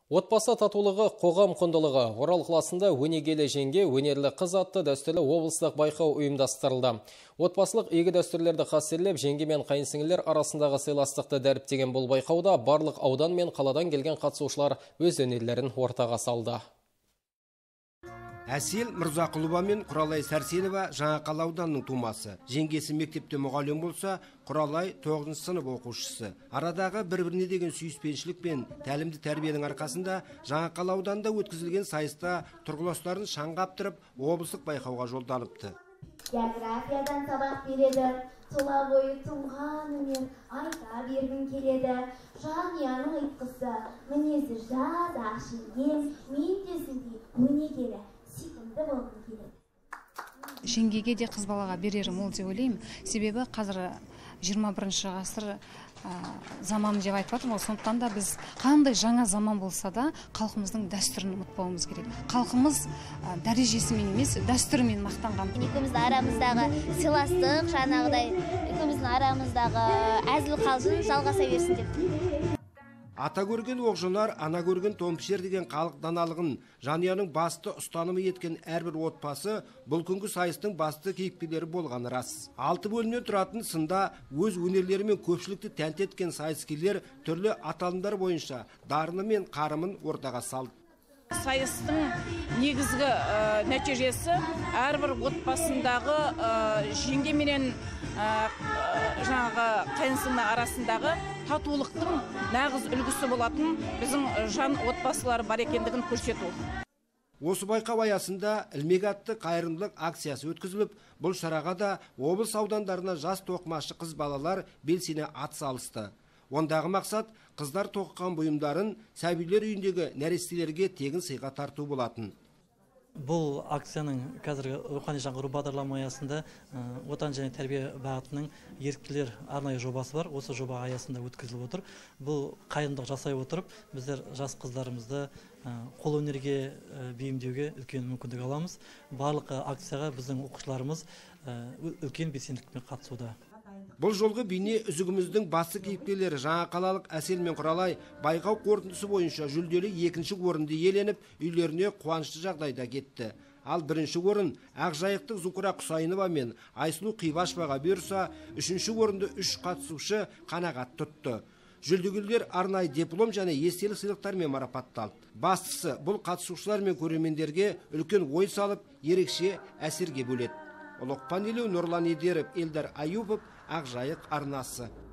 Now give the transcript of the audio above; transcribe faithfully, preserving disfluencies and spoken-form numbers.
Отбасы татулығы, қоғам құндылығы. Орал қаласында өнегелі жеңге, өнерлі қыз атты дәстүрлі облыстық байқау ұйымдастырылды. Отбасылық игі дәстүрлерді қастерлеп, жеңге мен қайынсіңлілер арасындағы сыйластықты дәріптеген бұл байқауда барлық аудан мен қаладан келген қатысушылар өз өнерлерін ортаға салды. Әсел Мырзақұлова мен Құралай Сәрсенова Жаңақала ауданының тумасы. Жеңгесі мектепте мұғалім болса, Құралай тоғызыншы сынып оқушысы. Арадағы бір-біріне деген сүйіспеншілік пен тәлімді тәрбиенің арқасында Жаңақала ауданында өткізілген сайыста тұрғыластарын шаңға аптырып, облыстық байқауға жолданыпты. Географиядан сабақ береді, тұла бойы тұнғанымен айта бергім келеді. Жанияның айтқысы, мінезі жас, ақшынген, мен тесіндей өнегелі, сүйкімді болғым келеді. Жеңгеге де қыз балаға берерім ол деп ойлаймын. Себебі қазір жиырма бірінші ғасыр заманы деп айтып жатырмын. Сондықтан да біз қандай жаңа заман болса да халқымыздың дәстүрін ұмытпауымыз керек. Халқымыз дәрежесімен емес, дәстүрімен мақтанған. Екеуміздің арамыздағы сыйластық, жаңағыдай екеуміздің арамыздағы әзіл қалжың жалғаса берсін деп. Ата көрген оқжынар, ана көрген томпішер деген халық даналығын жанұяның басты ұстанымы еткен әрбір отбасы бұл күнгі сайыстың басты кейіпкерлері болғаны рас. Алты бөлімнен тұратын сында өз өнерлерімен көпшілікті тәнті еткен сайыскерлер түрлі аталымдар бойынша дарыны мен қарымын ортаға салды. Сайыстың негізгі нәтижесі әрбір отбасындағы жеңге менен жаңағы қайынсыңлы арасындағы татулықтың нағыз үлгісі болатын біздің жан отбасылары бар екендігін көрсету. Осы байқау аясында ілмек атты қайырымдылық акциясы өткізіліп, бұл шараға да облыс аудандарына жас тоқымашы қыз балалар белсене атсалысты. Ондағы мақсат қыздар тоқыған бұйымдарын сәбилер үйіндегі нәрестелерге тегін сыйға тарту болатын. Бұл акцияның қазіргі рухани жаңғыру бағдарламасы аясында отан және тәрбие бағытының еріктілер арнайы жобасы бар. Осы жоба аясында өткізіліп отыр. Бұл қайырымдылық жасай отырып, біздер жас қыздарымызды қолөнерге бейімдеуге үлкен мүмкіндік аламыз. Барлық акцияға біздің оқушыларымыз үлкен белсенділікпен қатысуда. Бұл жолғы бейне үзігіміздің басты кейіпкерлері Жаңақалалық Әсел мен Құралай байқау қорытындысы бойынша жүлделі екінші орынды иеленіп, үйлеріне қуанышты жағдайда кетті. Ал бірінші орын Ақжайықтық Зукура Құсайынова мен Айсұлу Қибашеваға бұйырса, үшінші орынды үш қатысушы қанағат тұтты. Жүлдегерлер арнайы диплом және естелік сыйлықтармен марапатталды. Бастысы бұл қатысушылар мен көрермендерге үлкен ой салып, ерекше әсерге бөледі. Ұлықпан елеу, Нұрлан Едеров, Елдар Аюпов, Ақжайық арнасы.